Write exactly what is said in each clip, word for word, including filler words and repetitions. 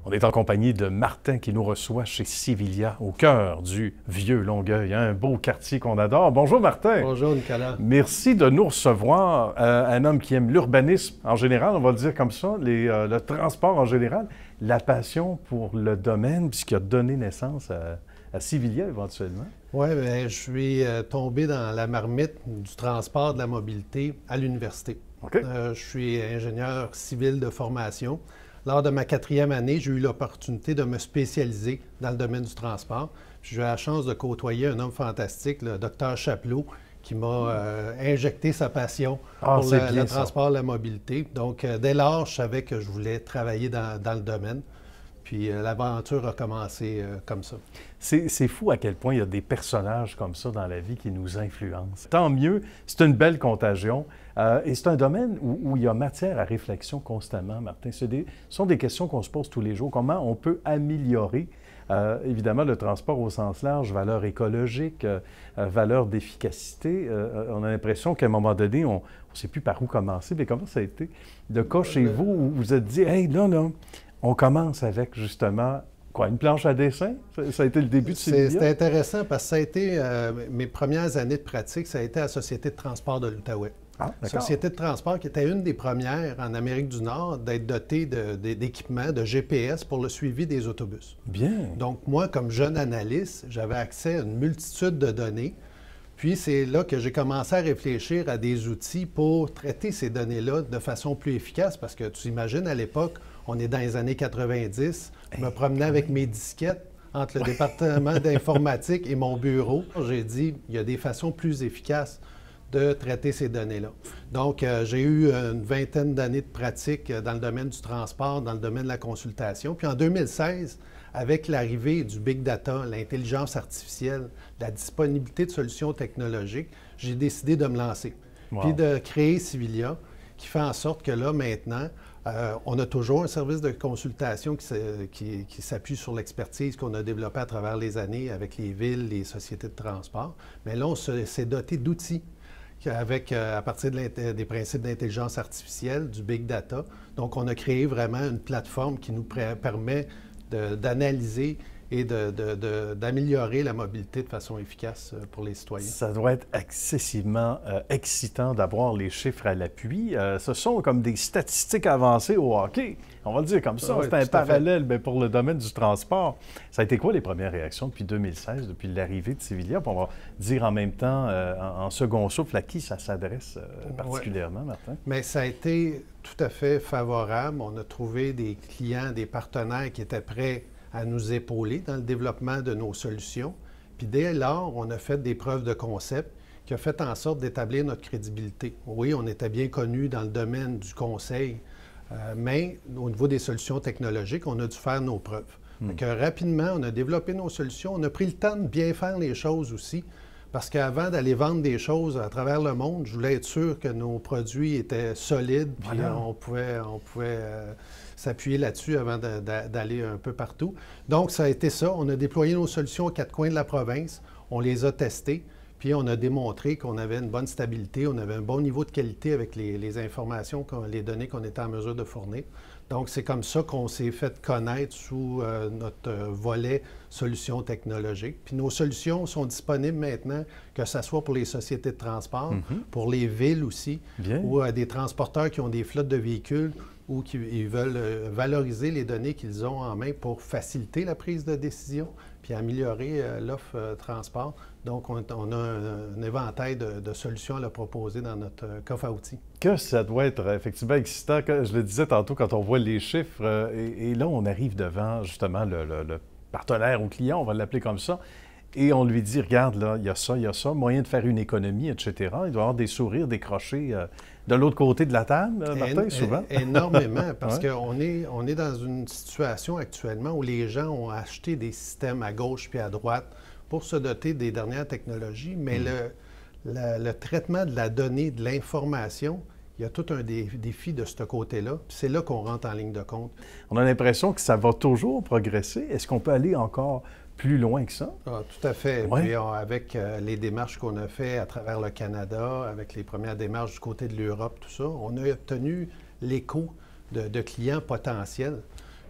On est en compagnie de Martin qui nous reçoit chez Civilia, au cœur du vieux Longueuil, hein, un beau quartier qu'on adore. Bonjour Martin. Bonjour Nicolas. Merci de nous recevoir. Euh, un homme qui aime l'urbanisme en général, on va le dire comme ça, les, euh, le transport en général, la passion pour le domaine, puisqu'il a donné naissance à, à Civilia éventuellement. Oui, bien, je suis euh, tombé dans la marmite du transport, de la mobilité à l'université. Okay. Euh, je suis ingénieur civil de formation. Lors de ma quatrième année, j'ai eu l'opportunité de me spécialiser dans le domaine du transport. J'ai eu la chance de côtoyer un homme fantastique, le docteur Chapelot, qui m'a euh, injecté sa passion ah, pour le, le ça. transport et la mobilité. Donc, euh, dès lors, je savais que je voulais travailler dans, dans le domaine. Puis euh, l'aventure a commencé euh, comme ça. C'est fou à quel point il y a des personnages comme ça dans la vie qui nous influencent. Tant mieux, c'est une belle contagion. Euh, et c'est un domaine où, où il y a matière à réflexion constamment, Martin. Ce sont des questions qu'on se pose tous les jours. Comment on peut améliorer, euh, évidemment, le transport au sens large, valeur écologique, euh, valeur d'efficacité. Euh, on a l'impression qu'à un moment donné, on ne sait plus par où commencer. Mais comment ça a été le cas chez vous où vous vous êtes dit, « Hey, là, là, on commence avec, justement, quoi, une planche à dessin? » Ça, ça a été le début de Civilia? C'est intéressant parce que ça a été, euh, mes premières années de pratique, ça a été à la Société de transport de l'Outaouais. Ah, Société de transport qui était une des premières en Amérique du Nord d'être dotée d'équipements, de, de, de G P S pour le suivi des autobus. Bien. Donc, moi, comme jeune analyste, j'avais accès à une multitude de données. Puis, c'est là que j'ai commencé à réfléchir à des outils pour traiter ces données-là de façon plus efficace parce que tu imagines, à l'époque, on est dans les années quatre-vingt-dix, je me promenais avec mes disquettes entre le département d'informatique et mon bureau. J'ai dit, il y a des façons plus efficaces de traiter ces données-là. Donc, euh, j'ai eu une vingtaine d'années de pratique dans le domaine du transport, dans le domaine de la consultation. Puis en deux mille seize, avec l'arrivée du big data, l'intelligence artificielle, la disponibilité de solutions technologiques, j'ai décidé de me lancer. Wow. Puis de créer Civilia, qui fait en sorte que là, maintenant, euh, on a toujours un service de consultation qui, qui s'appuie sur l'expertise qu'on a développée à travers les années avec les villes, les sociétés de transport. Mais là, on s'est doté d'outils avec, euh, à partir de des principes d'intelligence artificielle, du big data. Donc, on a créé vraiment une plateforme qui nous permet d'analyser et d'améliorer la mobilité de façon efficace pour les citoyens. Ça doit être excessivement euh, excitant d'avoir les chiffres à l'appui. Euh, ce sont comme des statistiques avancées au hockey. On va le dire comme ça. Oui, c'est un parallèle mais pour le domaine du transport. Ça a été quoi les premières réactions depuis deux mille seize, depuis l'arrivée de Civilia? On va dire en même temps, euh, en, en second souffle, à qui ça s'adresse euh, particulièrement, oui. Martin? Mais ça a été tout à fait favorable. On a trouvé des clients, des partenaires qui étaient prêts à nous épauler dans le développement de nos solutions. Puis dès lors, on a fait des preuves de concept qui ont fait en sorte d'établir notre crédibilité. Oui, on était bien connus dans le domaine du conseil, euh, mais au niveau des solutions technologiques, on a dû faire nos preuves. Mm. Donc, rapidement, on a développé nos solutions. On a pris le temps de bien faire les choses aussi, parce qu'avant d'aller vendre des choses à travers le monde, je voulais être sûr que nos produits étaient solides, puis voilà. on pouvait, on pouvait euh, s'appuyer là-dessus avant d'aller un peu partout. Donc, ça a été ça. On a déployé nos solutions aux quatre coins de la province. On les a testées, puis on a démontré qu'on avait une bonne stabilité, on avait un bon niveau de qualité avec les, les informations, les données qu'on était en mesure de fournir. Donc, c'est comme ça qu'on s'est fait connaître sous euh, notre volet solutions technologiques. Puis nos solutions sont disponibles maintenant, que ce soit pour les sociétés de transport, mm-hmm. pour les villes aussi, Bien. ou euh, des transporteurs qui ont des flottes de véhicules ou qui ils veulent euh, valoriser les données qu'ils ont en main pour faciliter la prise de décision puis améliorer euh, l'offre euh, transport. Donc, on, on a un, un éventail de, de solutions à leur proposer dans notre euh, coffre à outils. Que ça doit être effectivement excitant. Que, je le disais tantôt, quand on voit les chiffres, euh, et, et là, on arrive devant, justement, le, le, le partenaire ou client, on va l'appeler comme ça, et on lui dit, regarde, là, il y a ça, il y a ça, moyen de faire une économie, et cetera. Il doit y avoir des sourires décrochés euh, de l'autre côté de la table, euh, Martin, é souvent. Énormément, parce ouais. qu'on est, on est dans une situation actuellement où les gens ont acheté des systèmes à gauche puis à droite pour se doter des dernières technologies, mais mmh. le, le, le traitement de la donnée, de l'information, il y a tout un dé défi de ce côté-là, puis c'est là qu'on rentre en ligne de compte. On a l'impression que ça va toujours progresser. Est-ce qu'on peut aller encore plus loin que ça? Ah, tout à fait. Ouais. Puis, on, avec euh, les démarches qu'on a faites à travers le Canada, avec les premières démarches du côté de l'Europe, tout ça, on a obtenu l'écho de, de clients potentiels. Puis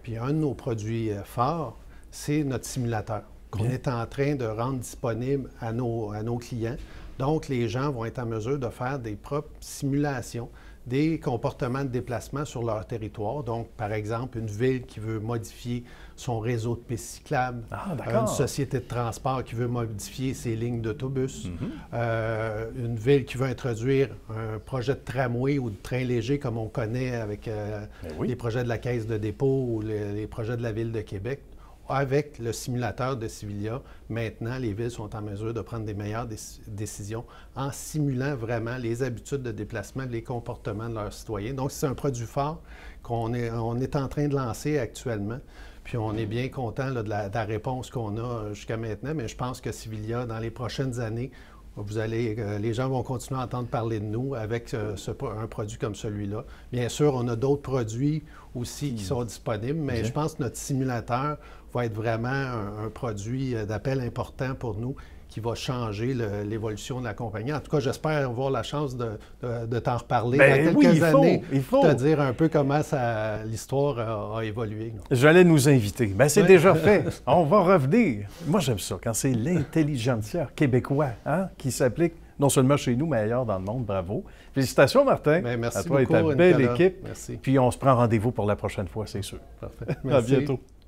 Puis un de nos produits euh, forts, c'est notre simulateur qu'on Bien. est en train de rendre disponible à nos, à nos clients. Donc, les gens vont être en mesure de faire des propres simulations des comportements de déplacement sur leur territoire. Donc, par exemple, une ville qui veut modifier son réseau de pistes cyclables, Ah, d'accord. une société de transport qui veut modifier ses lignes d'autobus, Mhm. euh, une ville qui veut introduire un projet de tramway ou de train léger comme on connaît avec euh, Ben oui. les projets de la Caisse de dépôt ou les, les projets de la Ville de Québec. Avec le simulateur de Civilia, maintenant, les villes sont en mesure de prendre des meilleures déc- décisions en simulant vraiment les habitudes de déplacement, les comportements de leurs citoyens. Donc, c'est un produit fort qu'on est, on est en train de lancer actuellement. Puis, on est bien content là, de, la, de la réponse qu'on a jusqu'à maintenant, mais je pense que Civilia, dans les prochaines années, vous allez, euh, les gens vont continuer à entendre parler de nous avec euh, ce, un produit comme celui-là. Bien sûr, on a d'autres produits aussi qui sont disponibles, mais Bien. je pense que notre simulateur va être vraiment un, un produit d'appel important pour nous qui va changer le- l'évolution de la compagnie. En tout cas, j'espère avoir la chance de, de- de t'en reparler Ben dans oui, quelques il faut, années, il faut. te dire un peu comment ça- l'histoire a, a évolué. là. J'allais nous inviter. Bien, c'est Ouais. déjà fait. On va revenir. Moi, j'aime ça, quand c'est l'intelligentsia québécois hein, qui s'applique non seulement chez nous, mais ailleurs dans le monde. Bravo. Félicitations, Martin. Ben, merci à toi beaucoup, et ta belle Nicolas. équipe. Merci. Puis on se prend rendez-vous pour la prochaine fois, c'est sûr. Parfait. À Merci. bientôt.